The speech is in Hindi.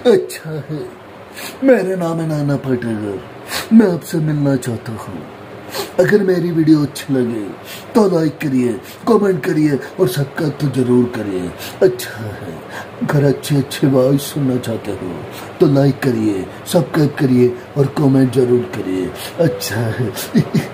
अच्छा है, मेरा नाम है नाना पाटेकर। मैं आपसे मिलना चाहता हूँ। अगर मेरी वीडियो अच्छी लगे तो लाइक करिए, कमेंट करिए और सब्सक्राइब तो जरूर करिए। अच्छा है, अगर अच्छी आवाज सुनना चाहते हो तो लाइक करिए, सब्सक्राइब करिए और कमेंट जरूर करिए। अच्छा है।